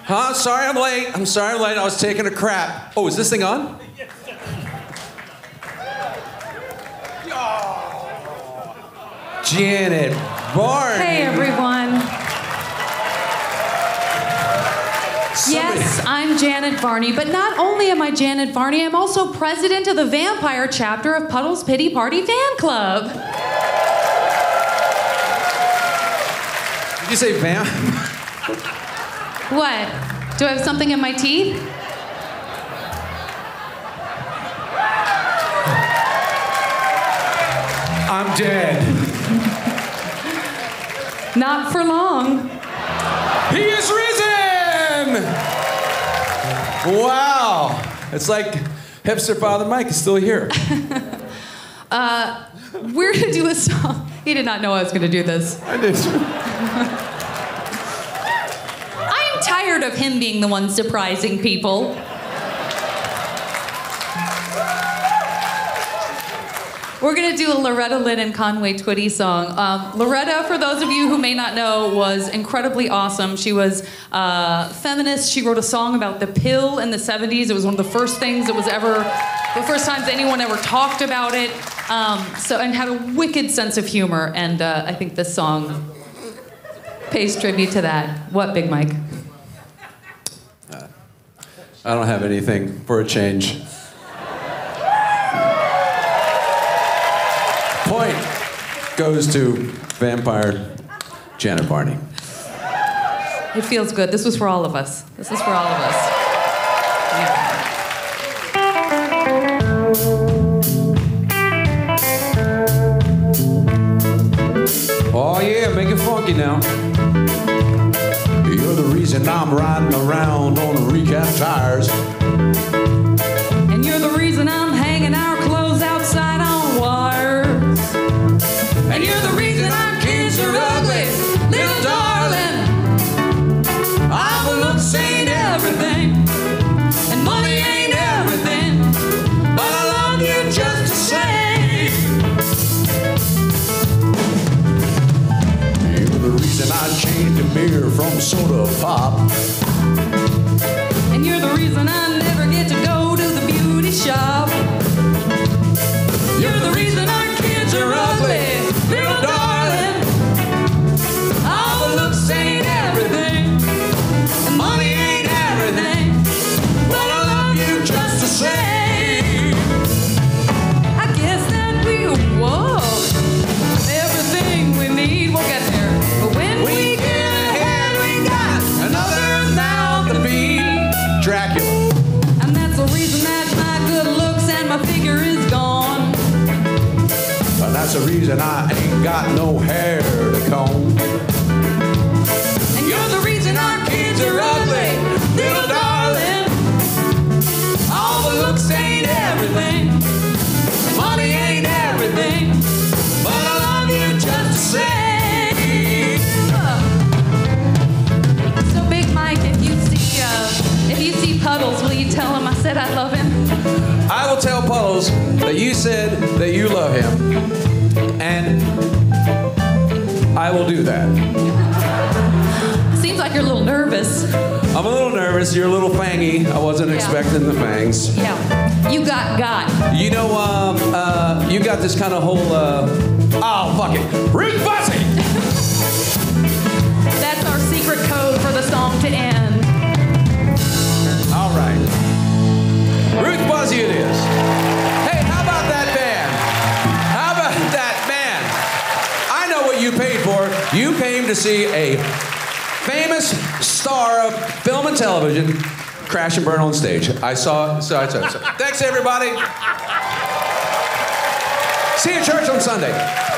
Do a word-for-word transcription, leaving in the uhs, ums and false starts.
Huh? Sorry I'm late. I'm sorry I'm late. I was taking a crap. Oh, is this thing on? Janet Varney. Hey, everyone. Somebody. Yes, I'm Janet Varney, but not only am I Janet Varney, I'm also president of the vampire chapter of Puddle's Pity Party Fan Club. Did you say vamp? What? Do I have something in my teeth? I'm dead. Not for long. He is risen! Wow. It's like hipster Father Mike is still here. uh, we're gonna do a song. He did not know I was gonna do this. I did. I'm tired of him being the one surprising people. We're gonna do a Loretta Lynn and Conway Twitty song. Um, Loretta, for those of you who may not know, was incredibly awesome. She was a uh, feminist. She wrote a song about the pill in the seventies. It was one of the first things that was ever, the first times anyone ever talked about it. Um, so, and had a wicked sense of humor. And uh, I think this song pays tribute to that. What, Big Mike? Uh, I don't have anything for a change. Point goes to vampire Janet Varney. It feels good. This was for all of us. This is for all of us. Yeah. Oh yeah, make it funky now. You're the reason I'm riding around on recap tires. And you're the reason I'm hanging our clothes outside on wires. And you're the reason our kids are ugly, little darling. Our looks ain't everything, and money ain't everything, but I love you just the same. You're the reason I changed a beer from soda pop. And you're the reason I never get to go to the beauty shop. You're the reason our kids are ugly, little darling. Our looks ain't everything, and money ain't everything, but I love you just the same. I guess that we whoa. Everything we need, we'll get there. But when we, We get ahead, we got another mouth to feed. Dracula. and that's the reason that my good looks and my figure is gone. But that's the reason I ain't got no hair to comb. And you're the reason our kids are ugly, little darling. All the looks ain't everything, money ain't everything, but I love you just the same. So Big Mike, if you see uh, if you see Puddles, will you tell him I said I love him? I will tell Puddles that you said that you love him, and I will do that. Seems like you're a little nervous. I'm a little nervous. You're a little fangy. I wasn't Yeah. expecting the fangs. Yeah, you got got. You know, um, uh, you got this kind of whole, uh, oh, fuck it. Ruth Bussy! That's our secret code for the song to end. All right. Ruth Bussy it is. Hey, how about that band? How about that band? I know what you paid for. You came to see a famous star of film and television crash and burn on stage. I saw, so I saw. So. Thanks, everybody. See you at church on Sunday.